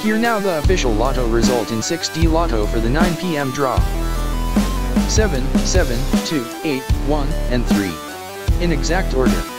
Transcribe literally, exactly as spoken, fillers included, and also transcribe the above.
Hear now the official Lotto result in six D Lotto for the nine p m draw. seven, seven, two, eight, one, and three. In exact order.